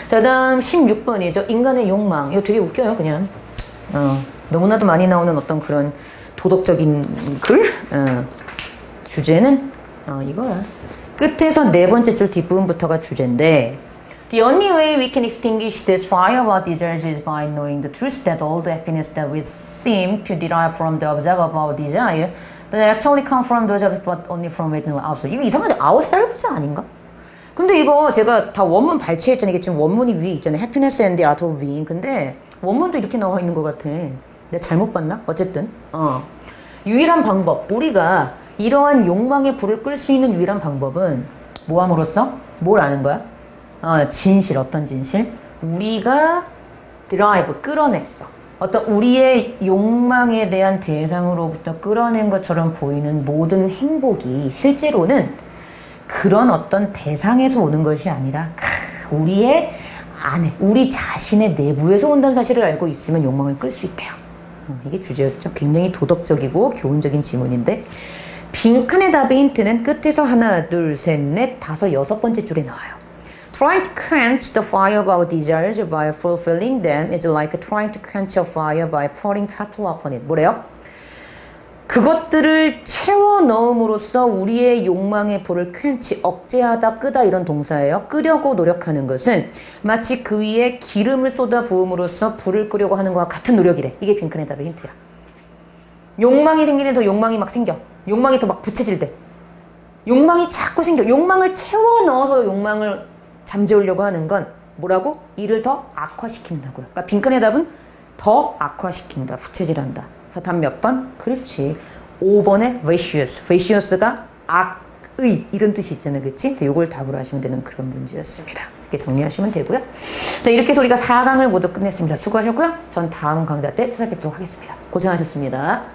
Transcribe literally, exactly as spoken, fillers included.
자, 다음 십육 번이죠. 인간의 욕망. 이거 되게 웃겨요, 그냥. 어, 너무나도 많이 나오는 어떤 그런 도덕적인 글? 어, 주제는 어, 이거야. 끝에서 네 번째 줄 뒷부분부터가 주제인데 The only way we can extinguish this fire about desires is by knowing the truth that all the happiness that we seem to derive from the observer of our desire that actually come from those others but only from within ourselves. 이거 이상하지? ourselves 아닌가? 근데 이거 제가 다 원문 발췌했잖아요. 이게 지금 원문이 위에 있잖아요. Happiness and the art of being. 근데 원문도 이렇게 나와 있는 것 같아. 내가 잘못 봤나? 어쨌든 어. 유일한 방법. 우리가 이러한 욕망의 불을 끌 수 있는 유일한 방법은 뭐 함으로써? 뭘 아는 거야? 어, 진실. 어떤 진실? 우리가 드라이브, 끌어냈어. 어떤 우리의 욕망에 대한 대상으로부터 끌어낸 것처럼 보이는 모든 행복이 실제로는 그런 어떤 대상에서 오는 것이 아니라 우리의 안에, 우리 자신의 내부에서 온다는 사실을 알고 있으면 욕망을 끌 수 있대요. 어, 이게 주제였죠. 굉장히 도덕적이고 교훈적인 지문인데 빈칸의 답의 힌트는 끝에서 하나, 둘, 셋, 넷, 다섯, 여섯 번째 줄에 나와요. Trying to quench the fire of our desires by fulfilling them is like trying to quench a fire by pouring petrol upon it. 뭐래요? 그것들을 채워 넣음으로써 우리의 욕망의 불을 quench, 억제하다, 끄다 이런 동사예요. 끄려고 노력하는 것은 마치 그 위에 기름을 쏟아 부음으로써 불을 끄려고 하는 것과 같은 노력이래. 이게 빈칸의 답의 힌트야. 욕망이 생기는 더 욕망이 막 생겨. 욕망이 더 막 부채질돼. 욕망이 자꾸 생겨. 욕망을 채워 넣어서 욕망을 잠재우려고 하는 건 뭐라고? 이를 더 악화시킨다고요. 그러니까 빈칸의 답은 더 악화시킨다. 부채질한다. 그래서 답 몇 번? 그렇지. 오 번에 vicious. vicious가 악의 이런 뜻이 있잖아요. 그치? 그래서 이걸 답으로 하시면 되는 그런 문제였습니다. 이렇게 정리하시면 되고요. 자, 이렇게 해서 우리가 사 강을 모두 끝냈습니다. 수고하셨고요. 전 다음 강좌 때 찾아뵙도록 하겠습니다. 고생하셨습니다.